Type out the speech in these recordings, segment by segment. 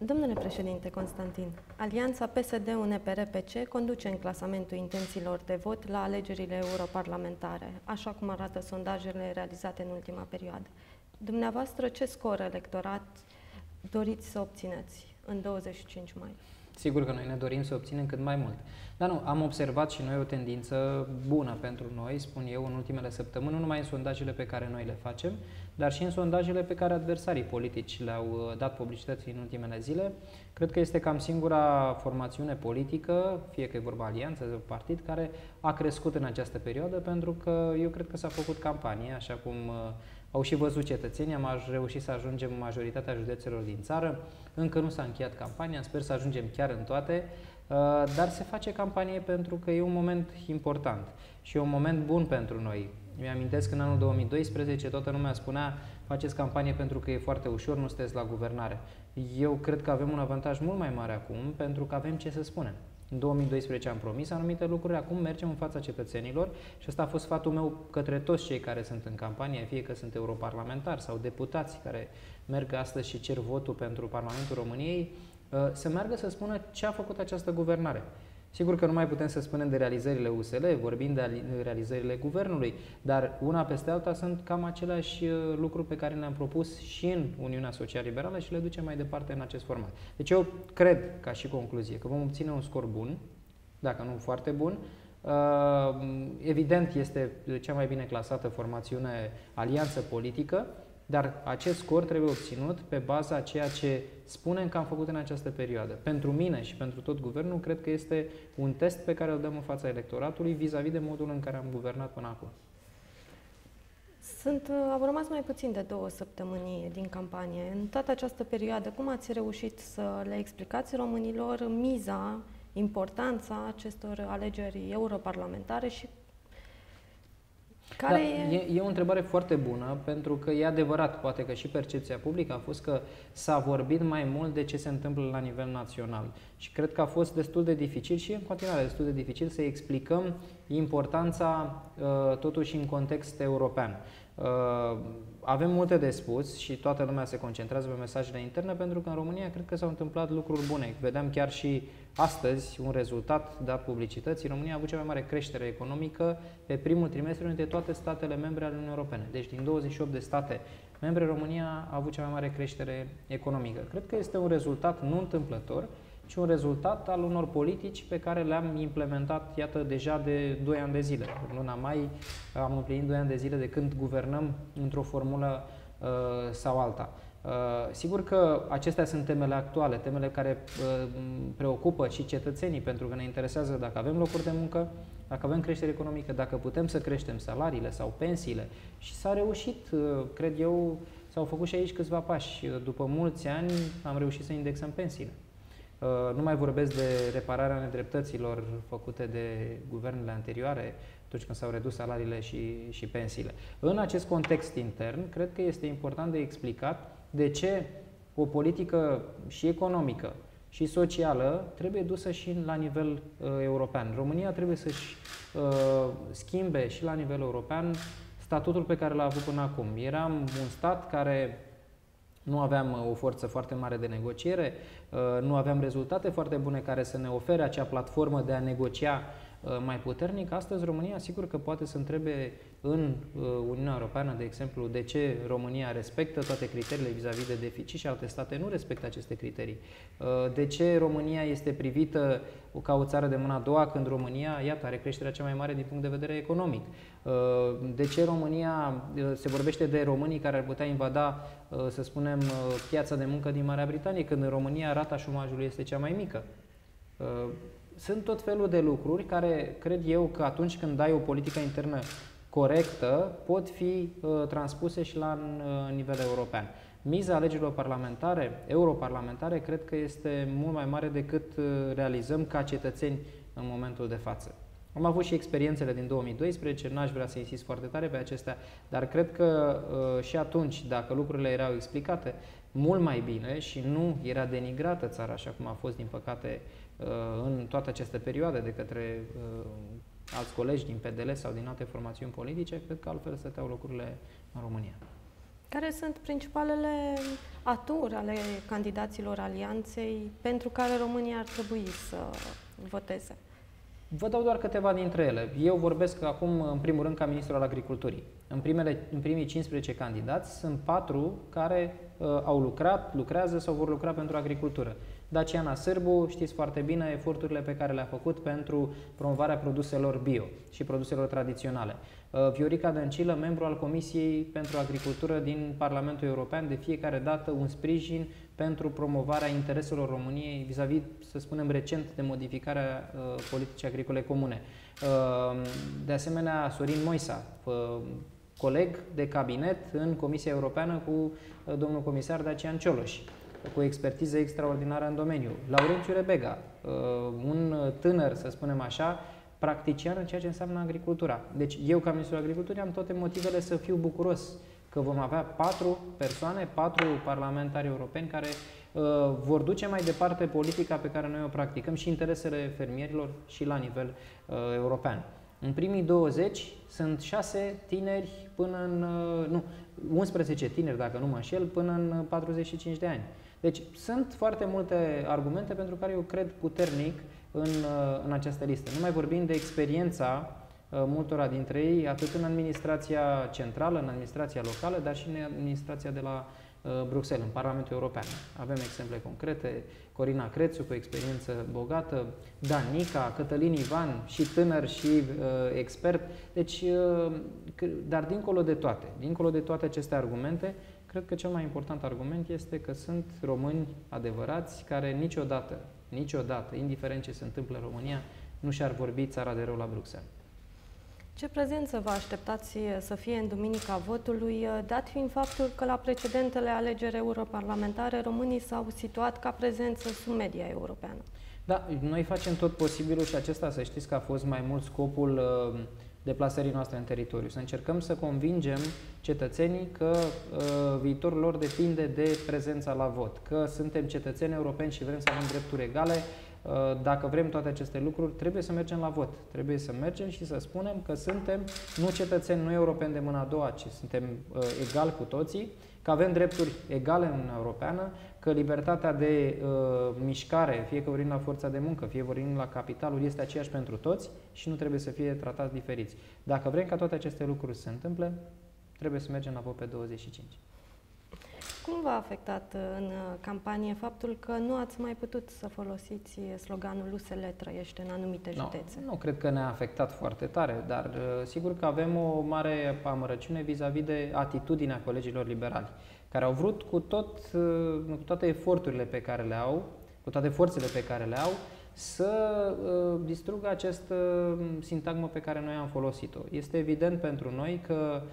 Domnule președinte Constantin, alianța PSD-UNPR-PC conduce în clasamentul intențiilor de vot la alegerile europarlamentare, așa cum arată sondajele realizate în ultima perioadă. Dumneavoastră, ce scor electorat doriți să obțineți în 25 mai? Sigur că noi ne dorim să obținem cât mai mult. Dar nu, am observat și noi o tendință bună pentru noi, spun eu, în ultimele săptămâni, nu numai în sondajele pe care noi le facem, dar și în sondajele pe care adversarii politici le-au dat publicității în ultimele zile. Cred că este cam singura formațiune politică, fie că e vorba alianță sau partid, care a crescut în această perioadă, pentru că eu cred că s-a făcut campanie, așa cum au și văzut cetățenii, am reușit să ajungem în majoritatea județelor din țară. Încă nu s-a încheiat campania, sper să ajungem chiar în toate, dar se face campanie pentru că e un moment important și e un moment bun pentru noi. Mi-amintesc că în anul 2012 toată lumea spunea: faceți campanie pentru că e foarte ușor, nu sunteți la guvernare. Eu cred că avem un avantaj mult mai mare acum, pentru că avem ce să spunem. În 2012 am promis anumite lucruri, acum mergem în fața cetățenilor și ăsta a fost sfatul meu către toți cei care sunt în campanie, fie că sunt europarlamentari sau deputați care merg astăzi și cer votul pentru Parlamentul României, să meargă să spună ce a făcut această guvernare. Sigur că nu mai putem să spunem de realizările USL, vorbind de realizările guvernului, dar una peste alta sunt cam aceleași lucruri pe care le-am propus și în Uniunea Social-Liberală și le ducem mai departe în acest format. Deci eu cred, ca și concluzie, că vom obține un scor bun, dacă nu foarte bun. Evident, este cea mai bine clasată formațiune alianță politică, dar acest scor trebuie obținut pe baza ceea ce spunem că am făcut în această perioadă. Pentru mine și pentru tot guvernul, cred că este un test pe care îl dăm în fața electoratului vis-a-vis de modul în care am guvernat până acum. Au rămas mai puțin de 2 săptămâni din campanie. În toată această perioadă, cum ați reușit să le explicați românilor miza, importanța acestor alegeri europarlamentare și care e o întrebare foarte bună, pentru că e adevărat, poate că și percepția publică a fost că s-a vorbit mai mult de ce se întâmplă la nivel național. Și cred că a fost destul de dificil și în continuare destul de dificil să explicăm importanța totuși în context european. Avem multe de spus și toată lumea se concentrează pe mesajele interne, pentru că în România cred că s-au întâmplat lucruri bune. Vedeam chiar și astăzi un rezultat dat publicității. România a avut cea mai mare creștere economică pe primul trimestru dintre toate statele membre ale Uniunii Europene. Deci din 28 de state membre, România a avut cea mai mare creștere economică. Cred că este un rezultat nu întâmplător, ci un rezultat al unor politici pe care le-am implementat, iată, deja de 2 ani de zile. În luna mai am împlinit 2 ani de zile de când guvernăm într-o formulă sau alta. Sigur că acestea sunt temele actuale, temele care preocupă și cetățenii, pentru că ne interesează dacă avem locuri de muncă, dacă avem creștere economică, dacă putem să creștem salariile sau pensiile. Și s-a reușit, cred eu, s-au făcut și aici câțiva pași. După mulți ani am reușit să indexăm pensiile. Nu mai vorbesc de repararea nedreptăților făcute de guvernele anterioare, atunci când s-au redus salariile și pensiile. În acest context intern, cred că este important de explicat de ce o politică și economică și socială trebuie dusă și la nivel european. România trebuie să-și schimbe și la nivel european statutul pe care l-a avut până acum. Eram un stat care nu aveam o forță foarte mare de negociere, nu aveam rezultate foarte bune care să ne ofere acea platformă de a negocia mai puternic. Astăzi România sigur că poate să întrebe în Uniunea Europeană, de exemplu, de ce România respectă toate criteriile vis-a-vis de deficit și alte state nu respectă aceste criterii. De ce România este privită ca o țară de mâna a doua când România, iată, are creșterea cea mai mare din punct de vedere economic. De ce România, se vorbește de românii care ar putea invada, să spunem, piața de muncă din Marea Britanie, când în România rata șomajului este cea mai mică. Sunt tot felul de lucruri care cred eu că atunci când ai o politică internă corectă pot fi transpuse și la nivel european. Miza alegerilor parlamentare, europarlamentare, cred că este mult mai mare decât realizăm ca cetățeni în momentul de față. Am avut și experiențele din 2012, n-aș vrea să insist foarte tare pe acestea, dar cred că și atunci, dacă lucrurile erau explicate mult mai bine și nu era denigrată țara, așa cum a fost, din păcate, în toată această perioadă de către alți colegi din PDL sau din alte formațiuni politice, cred că altfel stăteau lucrurile în România. Care sunt principalele aturi ale candidaților alianței pentru care România ar trebui să voteze? Vă dau doar câteva dintre ele. Eu vorbesc acum, în primul rând, ca ministru al agriculturii. În primii 15 candidați sunt 4 care au lucrat, lucrează sau vor lucra pentru agricultură. Daciana Sârbu, știți foarte bine eforturile pe care le-a făcut pentru promovarea produselor bio și produselor tradiționale. Viorica Dăncilă, membru al Comisiei pentru Agricultură din Parlamentul European, de fiecare dată un sprijin pentru promovarea intereselor României vis-a-vis, să spunem, recent de modificarea politicii agricole comune. De asemenea, Sorin Moisa, coleg de cabinet în Comisia Europeană cu domnul comisar Dacian Cioloș, cu expertiză extraordinară în domeniu. Laurențiu Rebega, un tânăr, să spunem așa, practician în ceea ce înseamnă agricultura. Deci eu, ca ministrul agriculturii, am toate motivele să fiu bucuros că vom avea 4 persoane, 4 parlamentari europeni care vor duce mai departe politica pe care noi o practicăm și interesele fermierilor și la nivel european. În primii 20 sunt 6 tineri până în, 11 tineri, dacă nu mă înșel, până în 45 de ani. Deci sunt foarte multe argumente pentru care eu cred puternic în această listă. Nu mai vorbim de experiența multora dintre ei, atât în administrația centrală, în administrația locală, dar și în administrația de la Bruxelles, în Parlamentul European. Avem exemple concrete, Corina Crețu cu experiență bogată, Dan Nica, Cătălin Ivan, și tânăr și expert. Deci, dar dincolo de toate aceste argumente, cred că cel mai important argument este că sunt români adevărați care niciodată, indiferent ce se întâmplă în România, nu și-ar vorbi țara de rău la Bruxelles. Ce prezență vă așteptați să fie în duminica votului, dat fiind faptul că la precedentele alegeri europarlamentare românii s-au situat ca prezență sub media europeană? Da, noi facem tot posibilul și acesta, să știți, că a fost mai mult scopul deplasării noastre în teritoriu. Să încercăm să convingem cetățenii că viitorul lor depinde de prezența la vot, că suntem cetățeni europeni și vrem să avem drepturi egale. Dacă vrem toate aceste lucruri, trebuie să mergem la vot. Trebuie să mergem și să spunem că suntem nu cetățeni, nu europeni de mâna a doua, ci suntem egali cu toții, că avem drepturi egale în Uniunea Europeană, că libertatea de mișcare, fie că vorbim la forța de muncă, fie vorbim la capitaluri, este aceeași pentru toți și nu trebuie să fie tratați diferiți. Dacă vrem ca toate aceste lucruri să se întâmple, trebuie să mergem la vot pe 25. Cum v-a afectat în campanie faptul că nu ați mai putut să folosiți sloganul USL trăiește în anumite județe? Nu cred că ne-a afectat foarte tare, dar sigur că avem o mare amărăciune vis-a-vis de atitudinea colegilor liberali, care au vrut cu toate eforturile pe care le au, cu toate forțele pe care le au, să distrugă această sintagmă pe care noi am folosit-o. Este evident pentru noi că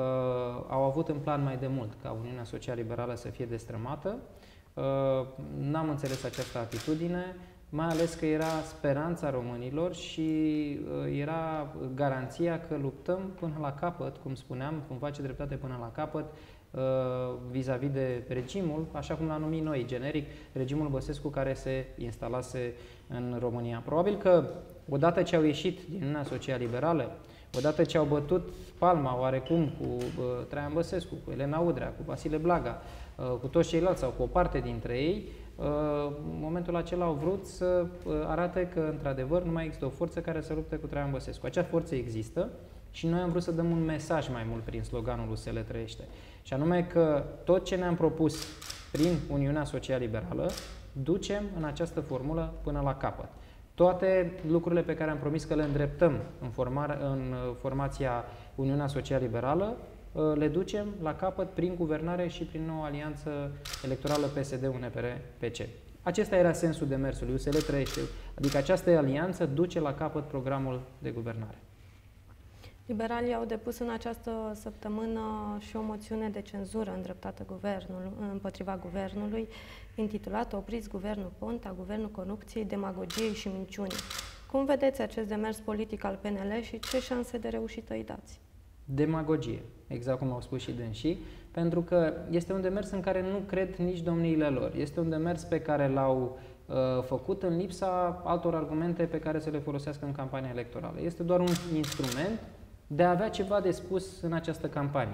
au avut în plan mai de mult ca Uniunea Social-Liberală să fie destrămată. N-am înțeles această atitudine, mai ales că era speranța românilor și era garanția că luptăm până la capăt, cum spuneam, cum face dreptate până la capăt, vis-a-vis de regimul, așa cum l-am numit noi, generic, regimul Băsescu care se instalase în România. Probabil că odată ce au ieșit din Uniunea Social-Liberală, odată ce au bătut palma oarecum cu Traian Băsescu, cu Elena Udrea, cu Vasile Blaga, cu toți ceilalți sau cu o parte dintre ei, în momentul acela au vrut să arate că, într-adevăr, nu mai există o forță care să lupte cu Traian Băsescu. Acea forță există și noi am vrut să dăm un mesaj mai mult prin sloganul USL trăiește. Și anume că tot ce ne-am propus prin Uniunea Social-Liberală, ducem în această formulă până la capăt. Toate lucrurile pe care am promis că le îndreptăm în formația Uniunea Social-Liberală, le ducem la capăt prin guvernare și prin noua alianță electorală PSD-UNPR-PC. Acesta era sensul demersului. USL trăiește, adică această alianță duce la capăt programul de guvernare. Liberalii au depus în această săptămână și o moțiune de cenzură îndreptată împotriva guvernului, intitulată Opriți Guvernul Ponta, Guvernul Corupției, Demagogiei și Minciunii. Cum vedeți acest demers politic al PNL și ce șanse de reușită îi dați? Demagogie, exact cum au spus și dânsii, pentru că este un demers în care nu cred nici domniile lor. Este un demers pe care l-au făcut în lipsa altor argumente pe care să le folosească în campania electorală. Este doar un instrument de a avea ceva de spus în această campanie.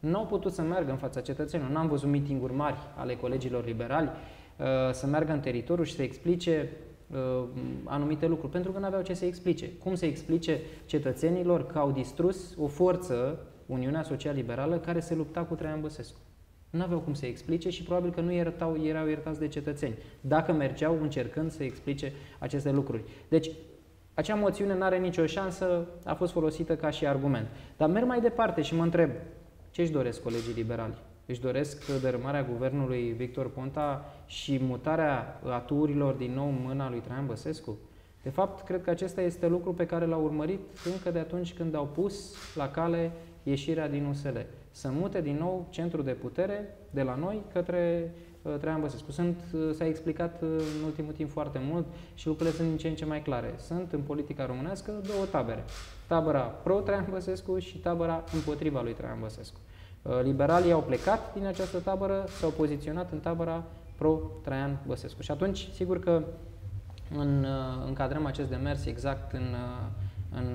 n-au putut să meargă în fața cetățenilor. N-am văzut mitinguri mari ale colegilor liberali să meargă în teritoriu și să explice anumite lucruri, pentru că nu aveau ce să explice. Cum să explice cetățenilor că au distrus o forță, Uniunea Social-Liberală, care se lupta cu Traian Băsescu? Nu aveau cum să explice și probabil că nu erau iertați de cetățeni, dacă mergeau încercând să explice aceste lucruri. Deci, acea moțiune nu are nicio șansă, a fost folosită ca și argument. Dar merg mai departe și mă întreb, ce își doresc colegii liberali? Își doresc dărâmarea guvernului Victor Ponta și mutarea aturilor din nou în mâna lui Traian Băsescu? De fapt, cred că acesta este lucru pe care l-au urmărit încă de atunci când au pus la cale ieșirea din USL. Să mute din nou centrul de putere de la noi către Traian Băsescu. S-a explicat în ultimul timp foarte mult și lucrurile sunt din ce în ce mai clare. Sunt în politica românească două tabere. Tabăra pro-Traian Băsescu și tabăra împotriva lui Traian Băsescu. Liberalii au plecat din această tabără, s-au poziționat în tabăra pro-Traian Băsescu. Și atunci, sigur că încadrăm acest demers exact în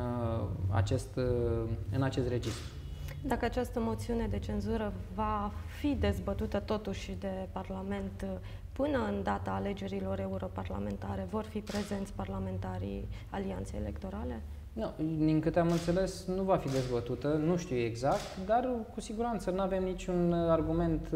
acest registru. Dacă această moțiune de cenzură va fi dezbătută totuși de Parlament până în data alegerilor europarlamentare, vor fi prezenți parlamentarii Alianței Electorale? Nu, din câte am înțeles, nu va fi dezbătută, nu știu exact, dar cu siguranță nu avem niciun argument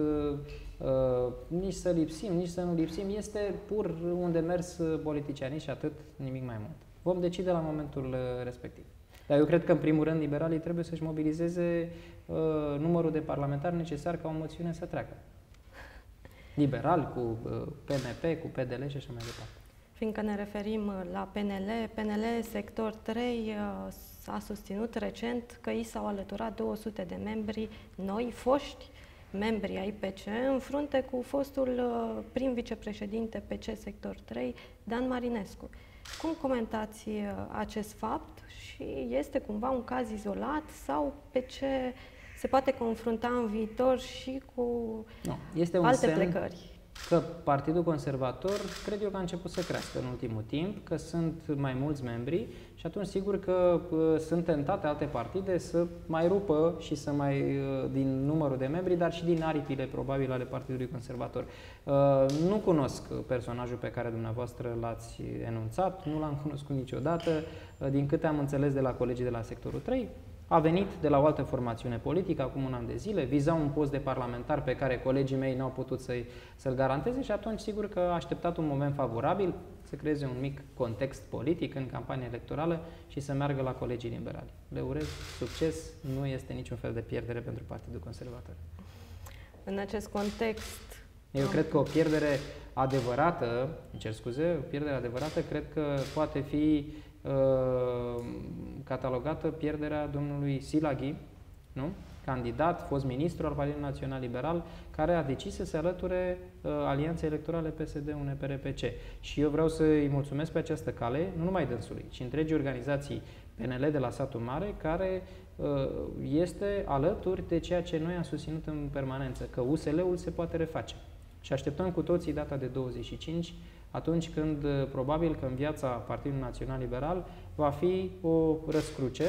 nici să lipsim, nici să nu lipsim. Este pur un demers politicianist și atât, nimic mai mult. Vom decide la momentul respectiv. Dar eu cred că, în primul rând, liberalii trebuie să-și mobilizeze numărul de parlamentari necesar ca o moțiune să treacă. Liberal, cu PMP, cu PDL și așa mai departe. Fiindcă ne referim la PNL sector 3 a susținut recent că i s-au alăturat 200 de membri noi, foști membri ai PC, în frunte cu fostul prim vicepreședinte PC sector 3, Dan Marinescu. Cum comentați acest fapt și este cumva un caz izolat sau PC se poate confrunta în viitor și cu alte plecări? Că Partidul Conservator, cred eu că a început să crească în ultimul timp, că sunt mai mulți membri și atunci sigur că sunt tentate alte partide să mai rupă și să din numărul de membri, dar și din aripile probabil ale Partidului Conservator. Nu cunosc personajul pe care dumneavoastră l-ați enunțat, nu l-am cunoscut niciodată, din câte am înțeles de la colegii de la sectorul 3. A venit de la o altă formațiune politică acum un an de zile, viza un post de parlamentar pe care colegii mei n-au putut să-l garanteze și atunci sigur că a așteptat un moment favorabil să creeze un mic context politic în campania electorală și să meargă la colegii liberali. Le urez succes, nu este niciun fel de pierdere pentru Partidul Conservator. În acest context... Eu cred că o pierdere adevărată, o pierdere adevărată cred că poate fi catalogată pierderea domnului Silaghi, nu? Candidat, fost ministru al Partidului Național Liberal, care a decis să se alăture Alianței Electorale PSD-UNPR-PC. Și eu vreau să-i mulțumesc pe această cale, nu numai dânsului, ci întregii organizații PNL de la Satul Mare, care este alături de ceea ce noi am susținut în permanență, că USL-ul se poate reface. Și așteptăm cu toții data de 25, atunci când probabil că în viața Partidului Național Liberal va fi o răscruce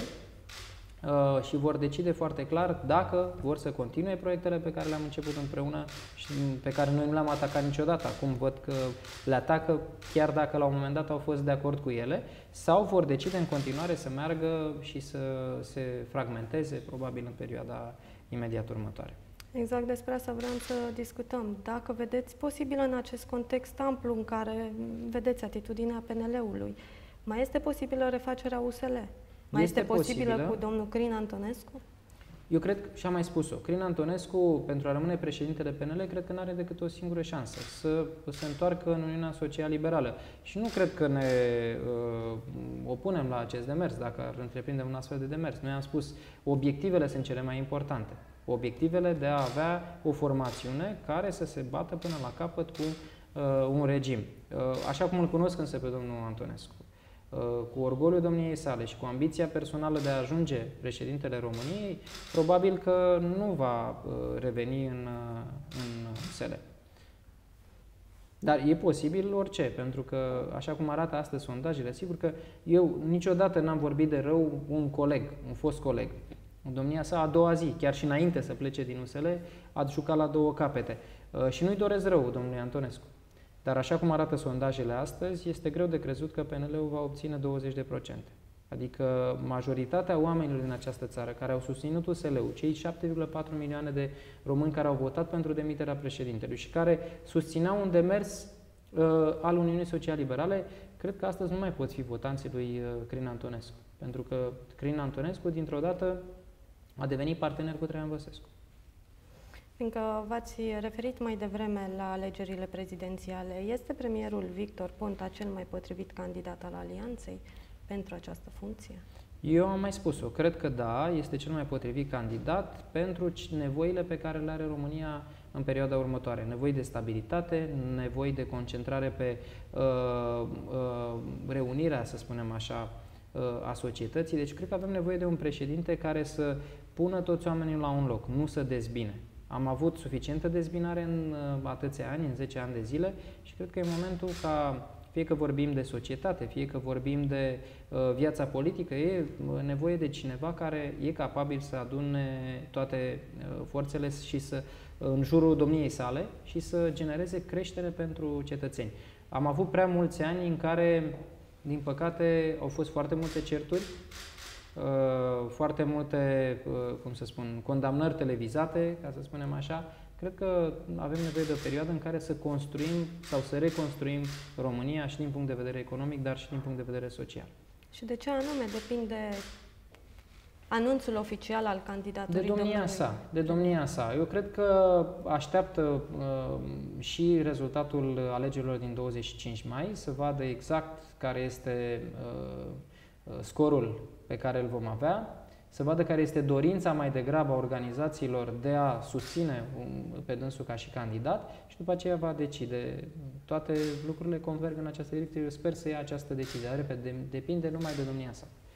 și vor decide foarte clar dacă vor să continue proiectele pe care le-am început împreună și pe care noi nu le-am atacat niciodată. Acum văd că le atacă chiar dacă la un moment dat au fost de acord cu ele, sau vor decide în continuare să meargă și să se fragmenteze probabil în perioada imediat următoare. Exact despre asta vreau să discutăm. Dacă vedeți posibil în acest context amplu în care vedeți atitudinea PNL-ului, mai este posibilă refacerea USL? Mai este posibilă cu domnul Crin Antonescu? Eu cred, și am mai spus-o, Crin Antonescu, pentru a rămâne președintele PNL, cred că nu are decât o singură șansă, să se întoarcă în Uniunea Social-Liberală. Și nu cred că ne opunem la acest demers, dacă ar întreprinde un astfel de demers. Noi am spus, obiectivele sunt cele mai importante. Obiectivele de a avea o formațiune care să se bată până la capăt cu un regim. Așa cum îl cunosc însă pe domnul Antonescu, cu orgoliul domniei sale și cu ambiția personală de a ajunge președintele României, probabil că nu va reveni în USL. Dar e posibil orice, pentru că, așa cum arată astăzi sondajele, sigur că eu niciodată n-am vorbit de rău un coleg, un fost coleg. Domnia sa a doua zi, chiar și înainte să plece din USL, a jucat la două capete. Și nu-i doresc rău domnului Antonescu. Dar așa cum arată sondajele astăzi, este greu de crezut că PNL-ul va obține 20%. Adică majoritatea oamenilor din această țară care au susținut USL-ul, cei 7,4 milioane de români care au votat pentru demiterea președintelui și care susțineau un demers al Uniunii Social-Liberale, cred că astăzi nu mai pot fi votanții lui Crin Antonescu. Pentru că Crin Antonescu, dintr-o dată, a devenit partener cu Traian Băsescu. Fiindcă v-ați referit mai devreme la alegerile prezidențiale, este premierul Victor Ponta cel mai potrivit candidat al Alianței pentru această funcție? Eu am mai spus-o. Cred că da, este cel mai potrivit candidat pentru nevoile pe care le are România în perioada următoare. Nevoi de stabilitate, nevoi de concentrare pe reunirea, să spunem așa, a societății. Deci cred că avem nevoie de un președinte care să pună toți oamenii la un loc, nu să dezbine. Am avut suficientă dezbinare în atâția ani, în 10 ani de zile și cred că e momentul ca, fie că vorbim de societate, fie că vorbim de viața politică, e nevoie de cineva care e capabil să adune toate forțele și să, în jurul domniei sale și să genereze creștere pentru cetățeni. Am avut prea mulți ani în care, din păcate, au fost foarte multe certuri, foarte multe, cum să spun, condamnări televizate, ca să spunem așa. Cred că avem nevoie de o perioadă în care să construim sau să reconstruim România și din punct de vedere economic, dar și din punct de vedere social. Și de ce anume depinde anunțul oficial al candidaturii de domnia sa. Eu cred că așteaptă și rezultatul alegerilor din 25 mai, să vadă exact care este scorul pe care îl vom avea, să vadă care este dorința mai degrabă a organizațiilor de a susține pe dânsul ca și candidat și după aceea va decide. Toate lucrurile converg în această direcție. Eu sper să ia această decizie. Repet, depinde numai de domnia sa.